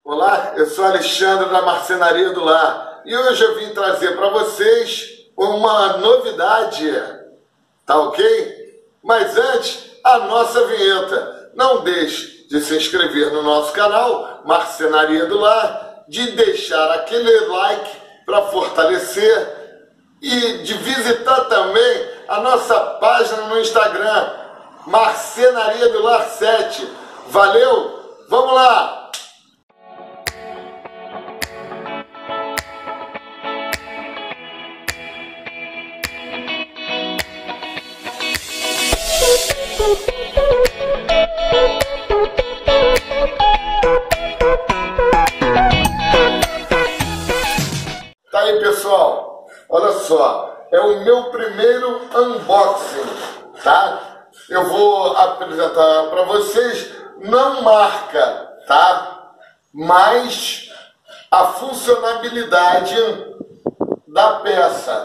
Olá, eu sou Alexandre da Marcenaria do Lar e hoje eu vim trazer para vocês uma novidade, tá ok? Mas antes, a nossa vinheta. Não deixe de se inscrever no nosso canal Marcenaria do Lar, de deixar aquele like para fortalecer e de visitar também a nossa página no Instagram, Marcenaria do Lar 7. Valeu? Vamos lá! Tá aí, pessoal, olha só, é o meu primeiro unboxing, tá? Eu vou apresentar para vocês, não marca, tá? Mas a funcionalidade da peça.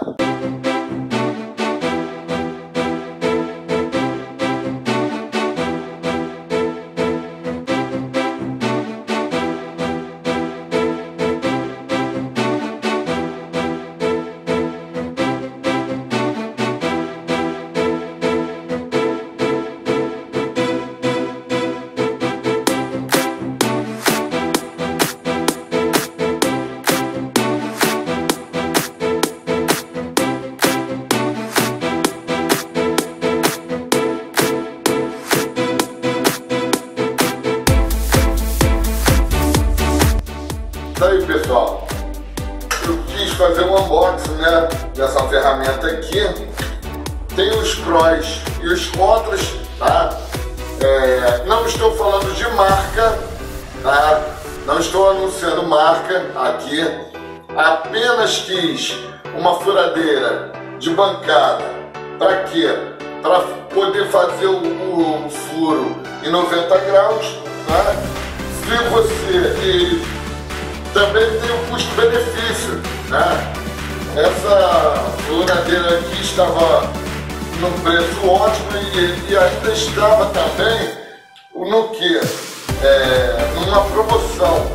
Aí, pessoal, eu quis fazer um unboxing, né, dessa ferramenta aqui. Tem os prós e os contras, tá? Não estou falando de marca, tá? Não estou anunciando marca aqui. Apenas quis uma furadeira de bancada. Para quê? Para poder fazer o furo em 90 graus, tá? Se você também tem o custo-benefício, né? Essa furadeira aqui estava num preço ótimo e ainda estava também no que? Numa promoção.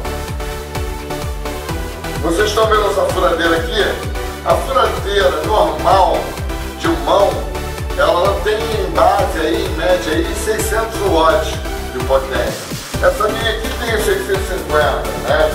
Vocês estão vendo essa furadeira aqui? A furadeira normal de mão, ela tem em base aí, em média aí, 600 watts de potência. Essa minha aqui tem 650, né?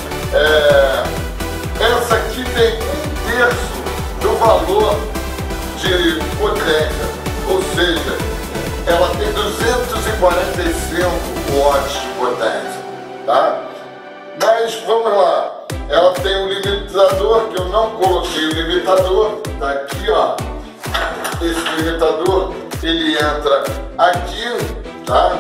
Essa aqui tem 1/3 do valor de potência, ou seja, ela tem 245 watts de potência, tá? Mas vamos lá, ela tem um limitador que eu não coloquei o limitador, tá aqui, ó. Esse limitador, ele entra aqui, tá?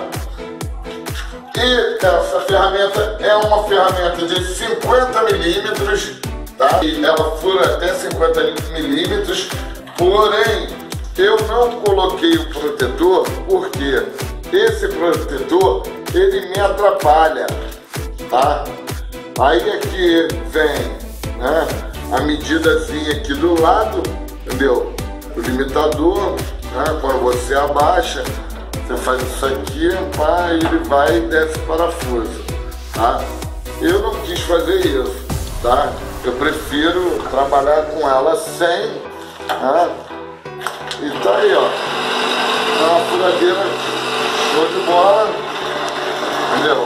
E essa ferramenta é uma ferramenta de 50 milímetros, tá? E ela fura até 50 milímetros, porém eu não coloquei o protetor porque esse protetor ele me atrapalha, tá? Aí aqui vem, né, a medidazinha aqui do lado, entendeu? O limitador, né, quando você abaixa, você faz isso aqui, pá, ele vai e desce o parafuso, tá? Eu não quis fazer isso, tá? Eu prefiro trabalhar com ela sem, tá? E tá aí, ó. É uma furadeira show de bola, entendeu?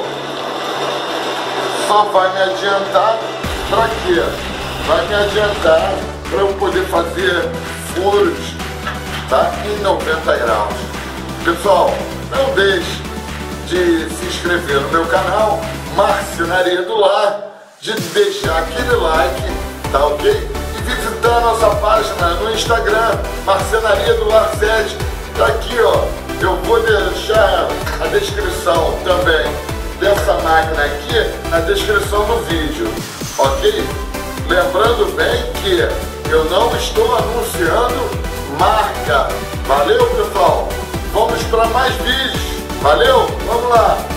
Só vai me adiantar pra quê? Vai me adiantar para eu poder fazer furos, tá? Em 90 graus. Pessoal, não deixe de se inscrever no meu canal Marcenaria do Lar, de deixar aquele like, tá ok? E visitar a nossa página no Instagram, Marcenaria do Lar 7. Tá aqui, ó. Eu vou deixar a descrição também dessa máquina aqui na descrição do vídeo, ok? Lembrando bem que eu não estou anunciando marca. Valeu, pessoal? Vamos para mais vídeos. Valeu? Vamos lá!